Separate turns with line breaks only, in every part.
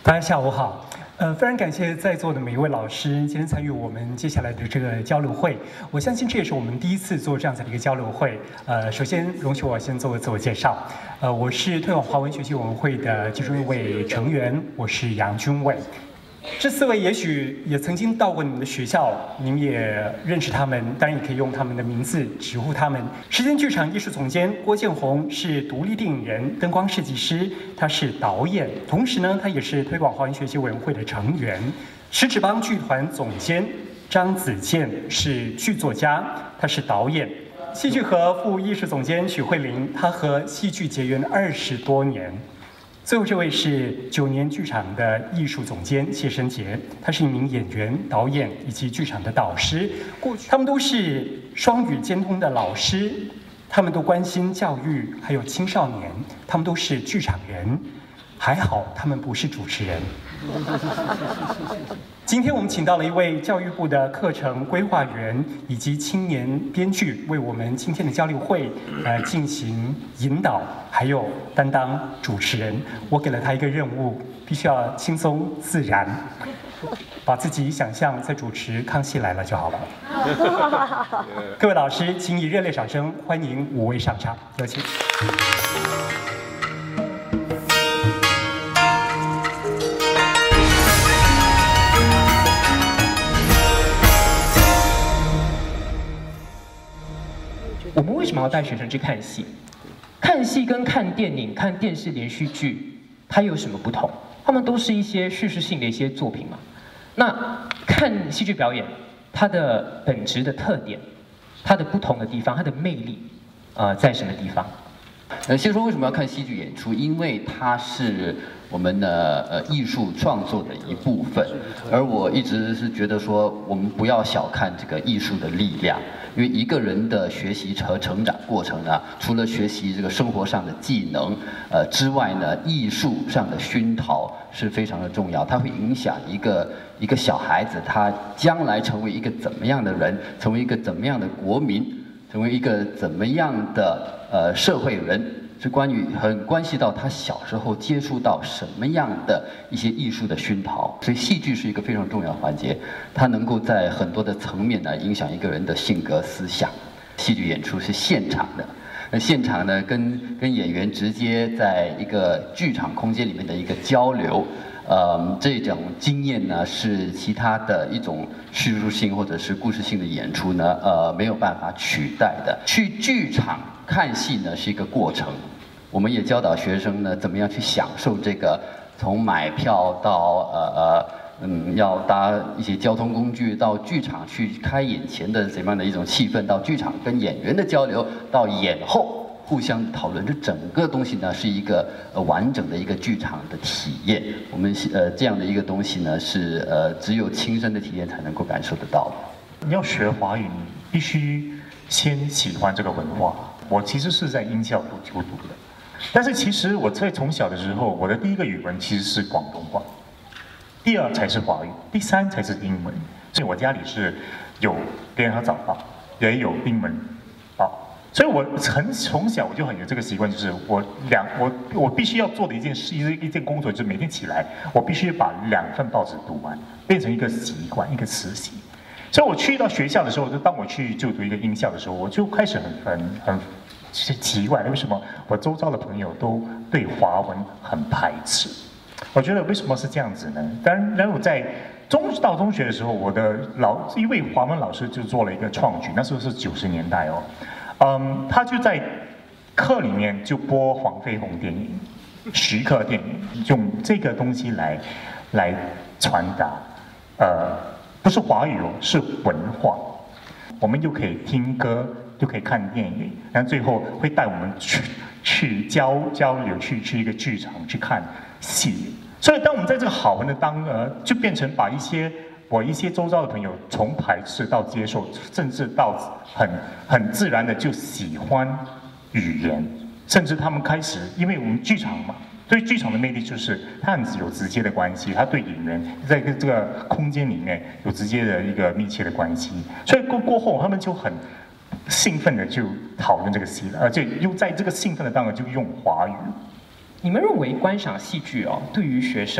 大家下午好。非常感谢在座的每一位老师今天参与我们接下来的这个交流会。我相信这也是我们第一次做这样子的一个交流会。首先容许我先做个自我介绍。我是推广华文学习委员会的其中一位成员，我是杨君伟。这4位也许也曾经到过你们的学校，你们也认识他们，当然也可以用他们的名字直呼他们。时间剧场艺术总监郭建宏是独立电影人、灯光设计师，他是导演，同时呢，他也是推广华文学习委员会的成员。十指帮剧团总监张子健是剧作家，他是导演。戏剧和副艺术总监许慧玲，她和戏剧结缘20多年。最后这位是9年剧场的艺术总监谢生杰，他是一名演员、导演以及剧场的导师。过去他们都是双语兼通的老师，他们都关心教育还有青少年，他们都是剧场人。还好他们不是主持人。今天我们请到了一位教育部的课程规划员以及青年编剧，为我们今天的交流会进行引导，还有担当主持人。我给了他一个任务，必须要轻松自然，把自己想象在主持《康熙来了》就好了。各位老师，请以热烈掌声欢迎5位上场，有请。
我们为什么要带学生去看戏？看戏跟看电影、看电视连续剧，它有什么不同？它们都是一些叙事性的一些作品嘛。那看戏剧表演，它的本质的特点，它的不同的地方，它的魅力，在什么地方？
先说为什么要看戏剧演出，因为它是我们的艺术创作的一部分，而我一直是觉得说，我们不要小看这个艺术的力量，因为一个人的学习和成长过程呢，除了学习这个生活上的技能之外呢，艺术上的熏陶是非常的重要，它会影响一个小孩子他将来成为一个怎么样的人，成为一个怎么样的国民，成为一个怎么样的社会人，是很关系到他小时候接触到什么样的一些艺术的熏陶，所以戏剧是一个非常重要的环节，它能够在很多的层面呢影响一个人的性格思想。戏剧演出是现场的，那现场呢跟演员直接在一个剧场空间里面的一个交流。这种经验呢，是其他的一种叙述性或者是故事性的演出呢，没有办法取代的。去剧场看戏呢是一个过程，我们也教导学生呢怎么样去享受这个从买票到要搭一些交通工具到剧场去开演前的怎么样的一种气氛，到剧场跟演员的交流，到演后。互相讨论，这整个东西呢是一个完整的一个剧场的体验。我们这样的一个东西呢是只有亲身的体验才能够感受得到的。
你要学华语，你必须先喜欢这个文化。我其实是在英校读的，但是其实我在从小的时候，我的第一个语文其实是广东话，第2才是华语，第3才是英文。所以我家里是有联合早报，也有英文报。所以我从小我就很有这个习惯，就是我必须要做的一件工作，就是每天起来我必须把2份报纸读完，变成一个习惯，一个慈习。所以我去到学校的时候，就当我去就读一个英校的时候，我就开始很奇怪，为什么我周遭的朋友都对华文很排斥？我觉得为什么是这样子呢？然后我在到中学的时候，我的一位华文老师就做了一个创举，那时候是90年代哦。他就在课里面就播黄飞鸿电影、徐克电影，用这个东西来传达，不是华语哦，是文化。我们又可以听歌，又可以看电影，然后最后会带我们去交流，去一个剧场去看戏。所以当我们在这个好玩的就变成把我一些周遭的朋友从排斥到接受，甚至到很自然的就喜欢语言，甚至他们开始，因为我们剧场嘛，所以剧场的魅力就是它很有直接的关系，它对演员在这个空间里面有直接的一个密切的关系，所以过后他们就很兴奋的就讨论这个戏了，而且又在这个兴奋的当儿就用华语。
你们认为观赏戏剧对于学生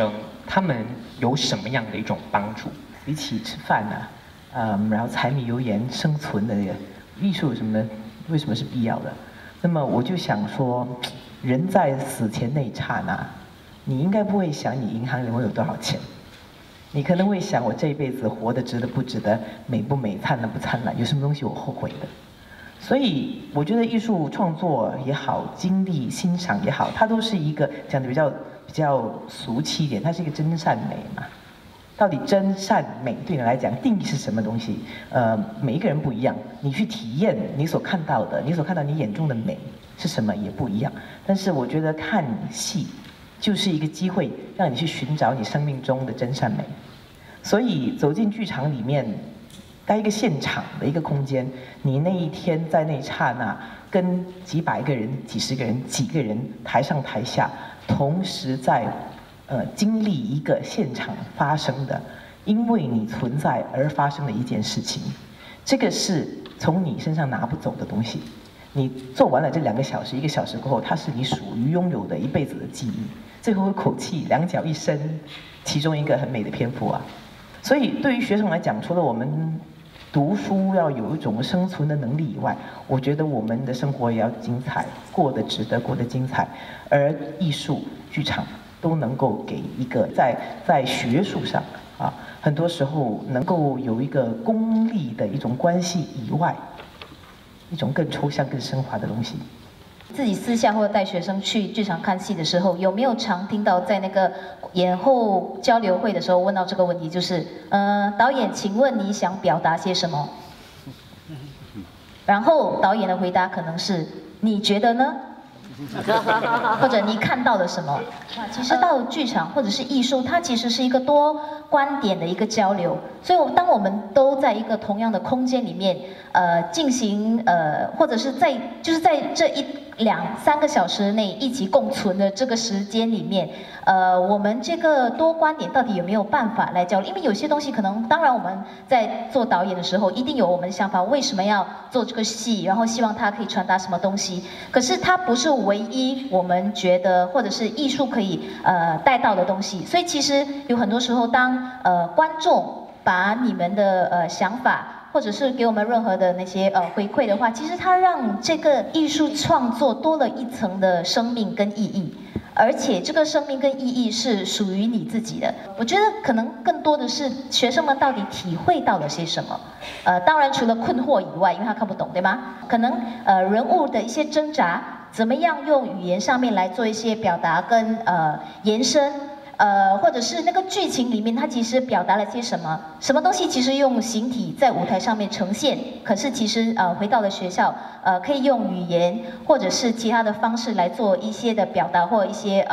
他们有什么样的一种帮助？
比起吃饭然后柴米油盐生存的那个艺术什么的，为什么是必要的？那么我就想说，人在死前那一刹那，你应该不会想你银行里面有多少钱，你可能会想我这一辈子活得值得不值得，美不美，灿烂不灿烂，有什么东西我后悔的？所以我觉得艺术创作也好，经历欣赏也好，它都是一个讲的比较俗气一点，它是一个真善美嘛。到底真善美对你来讲定义是什么东西？每一个人不一样，你去体验你所看到的，你眼中的美是什么也不一样。但是我觉得看戏就是一个机会，让你去寻找你生命中的真善美。所以走进剧场里面，在一个现场的一个空间，你那一天在那一刹那，跟几百个人、几十个人、几个人台上台下，同时在经历一个现场发生的，因为你存在而发生的一件事情，这个是从你身上拿不走的东西。你做完了这2个小时、1个小时过后，它是你属于拥有的一辈子的记忆。最后一口气，两脚一伸，其中一个很美的篇幅啊。所以对于学生来讲，除了我们读书要有一种生存的能力以外，我觉得我们的生活也要精彩，过得值得，过得精彩。而艺术、剧场都能够给一个在学术上很多时候能够有一个功利的一种关系以外，一种更抽象、更升华的东西。
自己私下或者带学生去剧场看戏的时候，有没有常听到在那个演后交流会的时候问到这个问题，就是导演，请问你想表达些什么？然后导演的回答可能是你觉得呢？或者你看到了什么？其实到剧场或者是艺术，它其实是一个多观点的一个交流。所以当我们都在一个同样的空间里面，进行或者是在这1、2、3个小时内一起共存的这个时间里面，我们这个多观点到底有没有办法来交流？因为有些东西可能，当然我们在做导演的时候，一定有我们的想法，为什么要做这个戏，然后希望它可以传达什么东西。可是它不是唯一我们觉得或者是艺术可以带到的东西。所以其实有很多时候，当观众把你们的想法，或者是给我们任何的那些回馈的话，其实它让这个艺术创作多了一层的生命跟意义，而且这个生命跟意义是属于你自己的。我觉得可能更多的是学生们到底体会到了些什么。当然除了困惑以外，因为他看不懂，对吗？可能人物的一些挣扎，怎么样用语言上面来做一些表达跟延伸。或者是那个剧情里面，它其实表达了些什么？什么东西其实用形体在舞台上面呈现，可是其实回到了学校，可以用语言或者是其他的方式来做一些的表达，或一些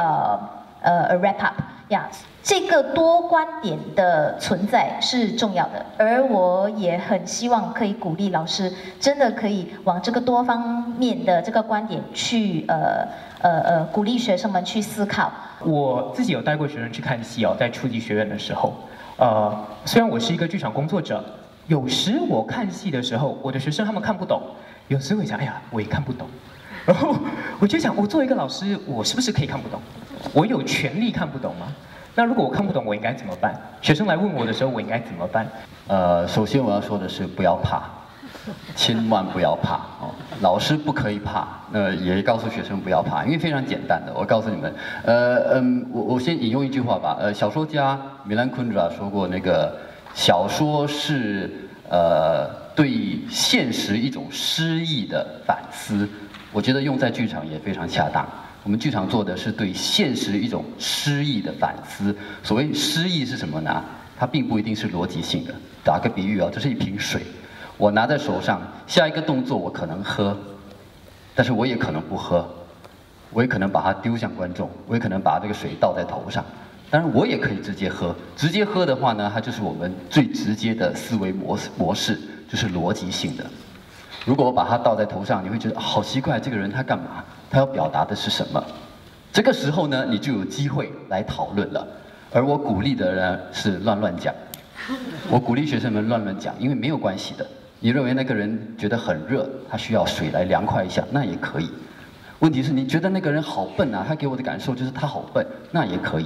wrap up 呀。这个多观点的存在是重要的，而我也很希望可以鼓励老师，真的可以往这个多方面的这个观点去鼓励学生们去思考。
我自己有带过学生去看戏在初级学院的时候，虽然我是一个剧场工作者，有时我看戏的时候，我的学生他们看不懂，有时会想，哎呀，我也看不懂，然后我就想，我作为一个老师，我是不是可以看不懂？我有权利看不懂吗？那如果我看不懂，我应该怎么办？学生来问我的时候，我应该怎么办？
首先我要说的是，不要怕，千万不要怕哦。老师不可以怕，也告诉学生不要怕，因为非常简单的。我告诉你们，我先引用一句话吧。小说家米兰昆德拉说过，那个小说是对现实一种诗意的反思。我觉得用在剧场也非常恰当。我们剧场做的是对现实一种诗意的反思。所谓诗意是什么呢？它并不一定是逻辑性的。打个比喻这是一瓶水，我拿在手上，下一个动作我可能喝，但是我也可能不喝，我也可能把它丢向观众，我也可能把这个水倒在头上。当然，我也可以直接喝。直接喝的话呢，它就是我们最直接的思维模式，就是逻辑性的。如果我把它倒在头上，你会觉得好奇怪，这个人他干嘛？他要表达的是什么？这个时候呢，你就有机会来讨论了。而我鼓励的呢是乱讲，我鼓励学生们乱讲，因为没有关系的。你认为那个人觉得很热，他需要水来凉快一下，那也可以。问题是你觉得那个人好笨啊，他给我的感受就是他好笨，那也可以。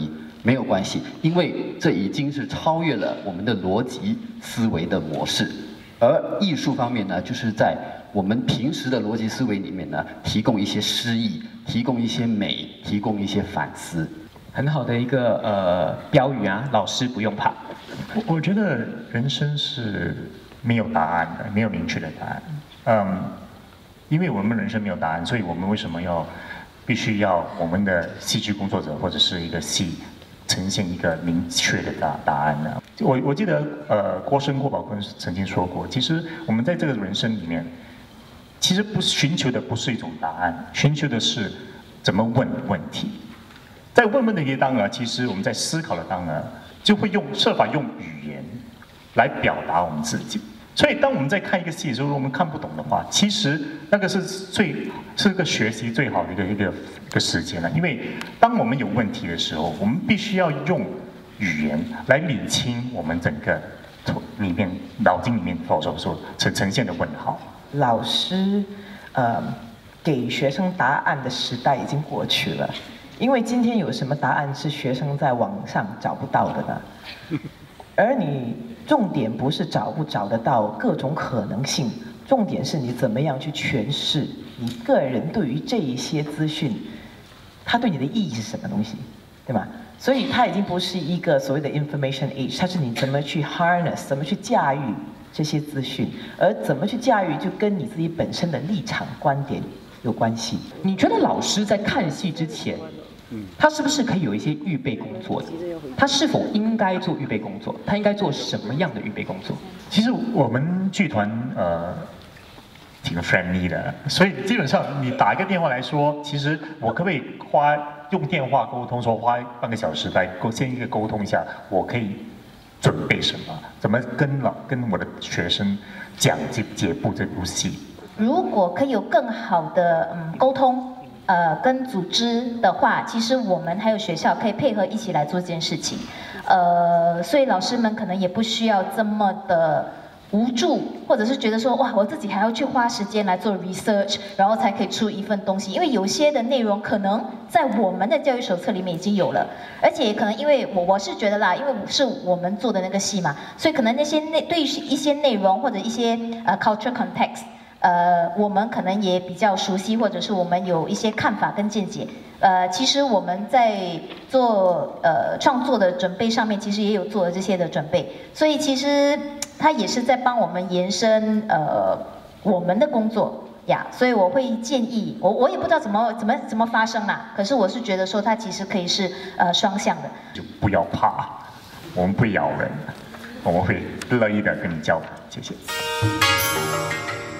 没有关系，因为这已经是超越了我们的逻辑思维的模式。而艺术方面呢，就是在我们平时的逻辑思维里面呢，提供一些诗意，提供一些美，提供一些反思。
很好的一个标语啊，老师不用怕。
我觉得人生是没有答案的，没有明确的答案。因为我们人生没有答案，所以我们为什么必须要我们的戏剧工作者或者是一个戏呈现一个明确的答案呢？我记得郭宝坤曾经说过，其实我们在这个人生里面，其实寻求的不是一种答案，寻求的是怎么问问题。在问问题当儿，其实我们在思考的当儿，就会设法用语言来表达我们自己。所以当我们在看一个戏的时候，如果我们看不懂的话，其实那个是个学习最好的一个时间了。因为当我们有问题的时候，我们必须要用语言来理清我们整个脑筋里面所呈现的问号。
老师，给学生答案的时代已经过去了，因为今天有什么答案是学生在网上找不到的呢？而你重点不是找不找得到各种可能性，重点是你怎么样去诠释你个人对于这一些资讯，它对你的意义是什么东西，对吗？所以它已经不是一个所谓的 information age， 它是你怎么去 harness， 怎么去驾驭这些资讯，而怎么去驾驭就跟你自己本身的立场观点有关系。
你觉得老师在看戏之前，他是不是可以有一些预备工作的？他是否应该做预备工作？他应该做什么样的预备工作？
其实我们剧团挺 friendly 的，所以基本上你打一个电话来说，其实我可不可以用电话沟通，说花半个小时来先一个沟通一下，我可以准备什么，怎么跟我的学生讲解部这部戏。
如果可以有更好的沟通。跟组织的话，其实我们还有学校可以配合一起来做这件事情，所以老师们可能也不需要这么的无助，或者是觉得说哇，我自己还要去花时间来做 research， 然后才可以出一份东西，因为有些的内容可能在我们的教育手册里面已经有了，而且可能因为我是觉得啦，因为是我们做的那个戏嘛，所以可能对于一些内容或者一些culture context。我们可能也比较熟悉，或者是我们有一些看法跟见解。其实我们在做创作的准备上面，其实也有做了这些的准备，所以其实它也是在帮我们延伸我们的工作呀。所以我会建议，我也不知道怎么发生啦，可是我是觉得说它其实可以是双向的。
就不要怕，我们不咬人，我们会乐意的跟你交谈。谢谢。